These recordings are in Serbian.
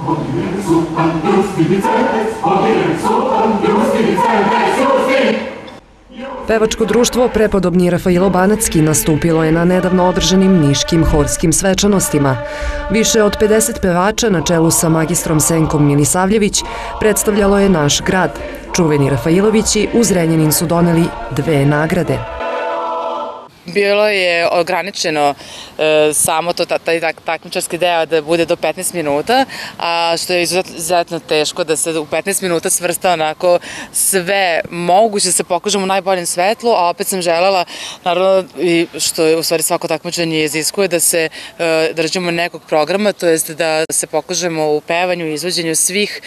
Pevačko društvo Prepodobni Rafailo Banatski nastupilo je na nedavno održanim niškim horskim svečanostima. Više od 50 pevača na čelu sa magistrom Senkom Milisavljević predstavljalo je naš grad. Čuveni Rafailovići u Zrenjanin su doneli 2 nagrade. Bilo je ograničeno samo taj takmičarski deo da bude do 15 minuta, a što je izuzetno teško da se u 15 minuta svrsta onako sve moguće da se pokažemo u najboljem svetlu, a opet sam želela, naravno, što je u stvari svako takmičenje iziskuje, da se držimo nekog programa, to jest da se pokažemo u pevanju i izvođenju svih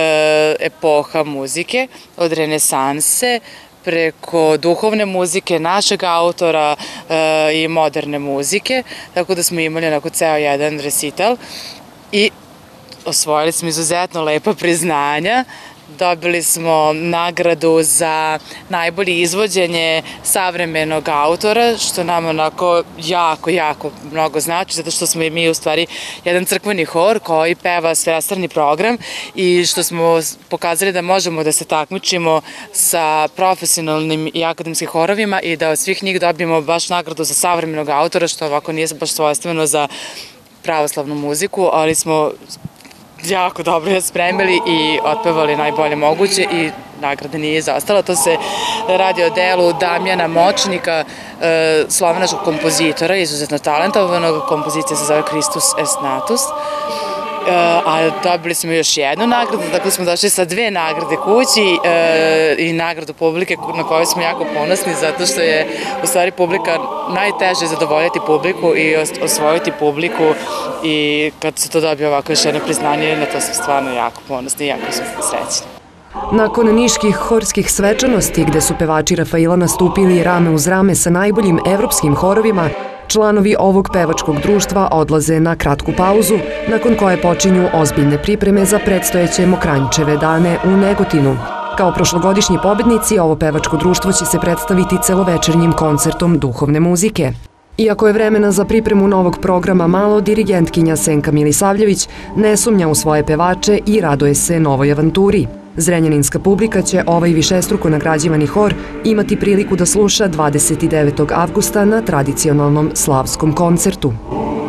epoha muzike, od renesanse, preko duhovne muzike, našeg autora i moderne muzike, tako da smo imali onako ceo jedan recital i osvojili smo izuzetno lepa priznanja. Dobili smo nagradu za najbolje izvođenje savremenog autora, što nam onako jako mnogo znači, zato što smo mi u stvari jedan crkveni hor koji peva svesrni program i što smo pokazali da možemo da se takmičimo sa profesionalnim i akademskim horovima i da od svih njih dobijemo baš nagradu za savremenog autora, što ovako nije baš svojstveno za pravoslavnu muziku, ali smo jako dobro je spremili i otpevali najbolje moguće i nagrada nije izostala. To se radi o delu Damjana Močnika, slovenačkog kompozitora, izuzetno talentovanog. Kompozicija se zove Christus est natus. A dobili smo još jednu nagradu, dakle smo došli sa 2 nagrade kući i nagradu publike na kojoj smo jako ponosni, zato što je u stvari publika najteže zadovoljiti publiku i osvojiti publiku, i kad se to dobije ovako još jedno priznanje, na to smo stvarno jako ponosni i jako smo srećni. Nakon niških horskih svečanosti, gde su pevači Rafaila nastupili rame uz rame sa najboljim evropskim horovima, članovi ovog pevačkog društva odlaze na kratku pauzu, nakon koje počinju ozbiljne pripreme za predstojeće Mokranjčeve dane u Negotinu. Kao prošlogodišnji pobednici, ovo pevačko društvo će se predstaviti celovečernjim koncertom duhovne muzike. Iako je vremena za pripremu novog programa malo, dirigentkinja Senka Milisavljević ne sumnja u svoje pevače i raduje se novoj avanturi. Zrenjaninska publika će ovaj višestruko nagrađivani hor imati priliku da sluša 29. avgusta na tradicionalnom slavskom koncertu.